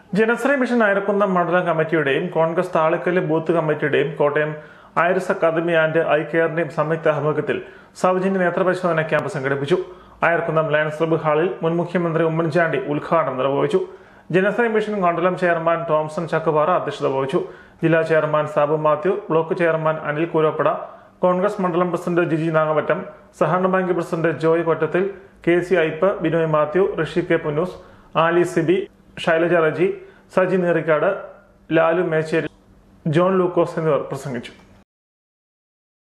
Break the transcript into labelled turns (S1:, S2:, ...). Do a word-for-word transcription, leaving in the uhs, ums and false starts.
S1: Janasree mission Ayarkunnam മണ്ഡലം കമ്മിറ്റിയുടെയും Congress Thalikkal booth കമ്മിറ്റിയുടെയും Kottayam Iris academy and eye കെയറിന്റെയും സംയുക്ത ആഭിമുഖ്യത്തിൽ സൗജന്യ നേത്രപരിശോധന ക്യാമ്പ് സംഘടിപ്പിച്ചു. അയർക്കുന്നം ലയൺസ് ക്ലബ്ബ് ഹാളിൽ മുൻ മുഖ്യമന്ത്രി ഉമ്മൻചാണ്ടി ഉദ്ഘാടനം നിർവഹിച്ചു. ജനശ്രീ മിഷൻ മണ്ഡലം ചെയർമാൻ തോംസൺ ചക്കുപാറ അധ്യക്ഷത വഹിച്ചു. ജില്ലാ chairman Sabu Mathew, block chairman Anil Kooroppada, Congress മണ്ഡലം പ്രസിഡന്റ് ജിജി നാഗമറ്റം, സഹകരണ bank president Joy Kottathil, K C Aippu, Binoy Mathew, Rishi K Punnoose, Ali Sibi, Shailaja Reji, Saji Neerikkad, Lalu Mechery, John Lukose എന്നിവർ പ്രസംഗിച്ചു.